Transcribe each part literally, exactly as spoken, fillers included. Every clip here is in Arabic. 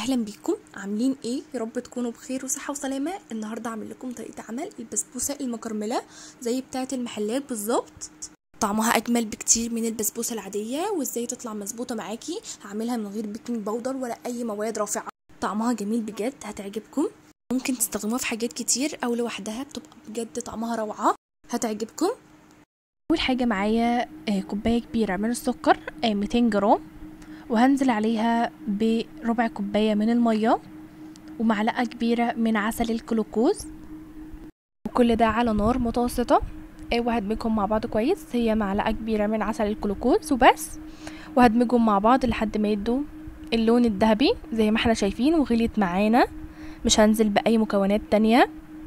اهلا بيكم. عاملين ايه؟ يا رب تكونوا بخير وصحه وسلامه. النهارده هعمل لكم طريقه عمل البسبوسه المكرمله زي بتاعه المحلات بالظبط. طعمها اجمل بكتير من البسبوسه العاديه. وازاي تطلع مظبوطه معاكي؟ هعملها من غير بيكنج باودر ولا اي مواد رافعه. طعمها جميل بجد، هتعجبكم. ممكن تستخدموها في حاجات كتير او لوحدها، بتبقى بجد طعمها روعه، هتعجبكم. اول حاجه معايا كوبايه كبيره من السكر مئتين جرام، وهنزل عليها بربع كوباية من المية ومعلقة كبيرة من عسل الجلوكوز، وكل ده على نار متوسطة. وهدمجهم مع بعض كويس. هي معلقة كبيرة من عسل الجلوكوز وبس، وهدمجهم مع بعض لحد ما يدوا اللون الذهبي زي ما احنا شايفين. وغليت معانا، مش هنزل بأي مكونات تانية.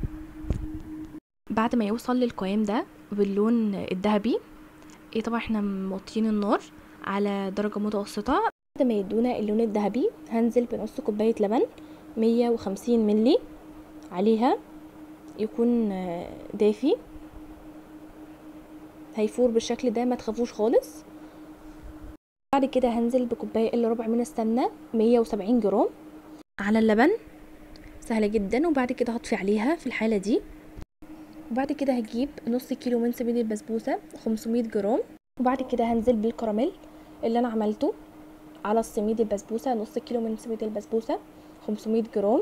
بعد ما يوصل للقوام ده باللون الذهبي، ايه طبعا احنا موطين النار على درجة متوسطة. بعد ما يدونا اللون الذهبي هنزل بنص كوباية لبن مية وخمسين ملي عليها، يكون دافي، هيفور بالشكل ده، ما تخافوش خالص. بعد كده هنزل بكوباية الا ربع من السمنة مية وسبعين جرام على اللبن، سهلة جدا. وبعد كده هطفي عليها في الحالة دي. وبعد كده هجيب نص كيلو من سميد البسبوسة خمسمية جرام. وبعد كده هنزل بالكراميل اللي انا عملته على السميد البسبوسة، نص كيلو من سميد البسبوسة خمسمية جرام.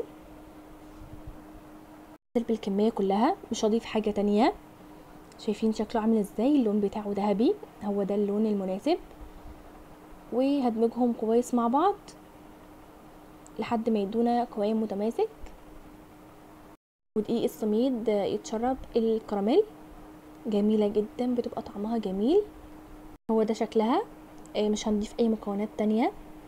هنزل بالكمية كلها، مش هضيف حاجة تانية. شايفين شكله عامل ازاي؟ اللون بتاعه ذهبي، هو ده اللون المناسب. وهدمجهم كويس مع بعض لحد ما يدونا قوام متماسك. ودقيق السميد يتشرب الكراميل، جميلة جدا، بتبقى طعمها جميل. هو ده شكلها، مش هنضيف اي مكونات تانية.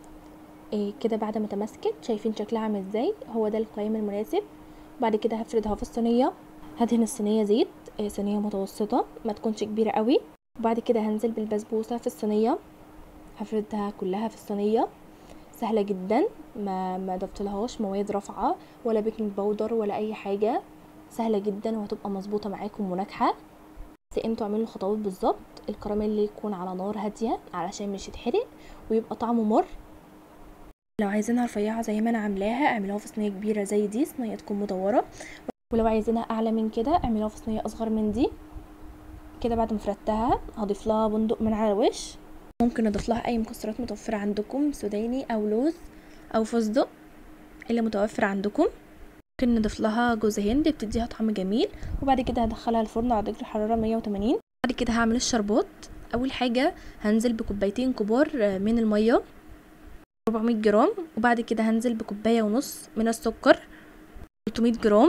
كده بعد ما تماسكت، شايفين شكلها عامل ازاي؟ هو ده القوام المناسب. بعد كده هفردها في الصينية. هدهن الصينية زيت، صينية متوسطة ما تكونش كبيرة قوي. وبعد كده هنزل بالبسبوسة في الصينية، هفردها كلها في الصينية. سهلة جدا، ما ما ضفتلهاش مواد رافعة ولا بيكنج باودر ولا اي حاجة. سهلة جدا وهتبقى مظبوطة معاكم وناجحة. بس انتوا اعملوا الخطوات بالظبط. الكراميل يكون على نار هادية علشان مش يتحرق ويبقى طعمه مر. لو عايزينها رفيعة زي ما انا عاملاها، اعملوها في صينية كبيرة زي دي، صينية تكون مدورة. ولو عايزينها اعلى من كده، اعملوها في صينية اصغر من دي. كده بعد ما فردتها هضيف لها بندق من على الوش. ممكن اضيف لها اي مكسرات متوفرة عندكم، سوداني او لوز او فستق اللي متوفر عندكم. ممكن نضيف لها جوز هند، بتديها طعم جميل. وبعد كده هدخلها الفرن على درجة الحرارة مية وتمانين. بعد كده هعمل الشربات. اول حاجة هنزل بكوبايتين كبار من المية أربعمية جرام. وبعد كده هنزل بكوباية ونص من السكر تلتمية جرام،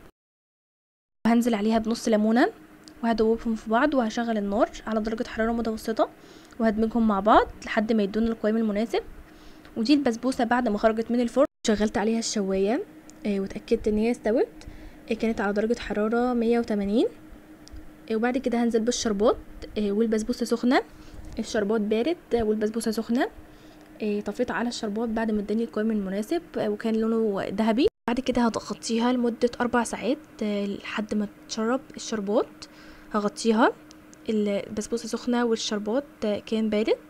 وهنزل عليها بنص ليمونة، وهدوبهم في بعض. وهشغل النار على درجة حرارة متوسطة، وهدمجهم مع بعض لحد ما يدون القوام المناسب. ودي البسبوسة بعد ما خرجت من الفرن. شغلت عليها الشواية آه وتأكدت ان هي استوت. آه كانت على درجة حرارة مية وتمانين. آه وبعد كده هنزل بالشربات آه والبسبوسة سخنة. الشربات بارد آه والبسبوسة سخنة. آه طفيت على الشربات بعد ما اداني القوام المناسب آه وكان لونه ذهبي. بعد كده هغطيها لمدة أربع ساعات آه لحد ما تشرب الشربات. هغطيها، البسبوسة سخنة والشربات آه كان بارد.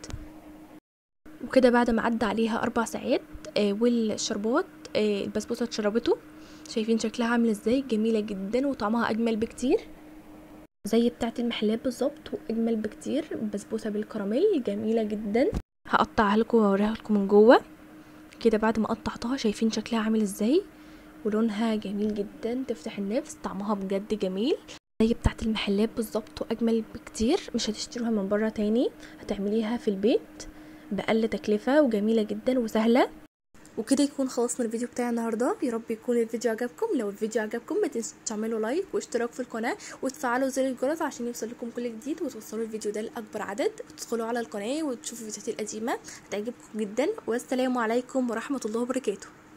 وكده بعد ما عدى عليها أربع ساعات آه والشربات آه البسبوسة اتشربته. شايفين شكلها عامل ازاي؟ جميلة جدا وطعمها أجمل بكتير زي بتاعة المحلات بالظبط، وأجمل بكتير. بسبوسة بالكراميل جميلة جدا. هقطعها لكم واوريها لكم من جوه. كده بعد ما قطعتها، شايفين شكلها عامل ازاي؟ ولونها جميل جدا، تفتح النفس. طعمها بجد جميل زي بتاعة المحلات بالظبط واجمل بكتير. مش هتشتروها من بره تاني، هتعمليها في البيت بأقل تكلفة، وجميلة جدا وسهلة. وكده يكون خلصنا الفيديو بتاع النهارده. يا رب يكون الفيديو عجبكم. لو الفيديو عجبكم ما تنسوا تعملوا لايك واشتراك في القناه وتفعلوا زر الجرس عشان يوصل لكم كل جديد، وتوصلوا الفيديو ده لاكبر عدد. وتدخلوا على القناه وتشوفوا الفيديوهات القديمه، هتعجبكم جدا. والسلام عليكم ورحمه الله وبركاته.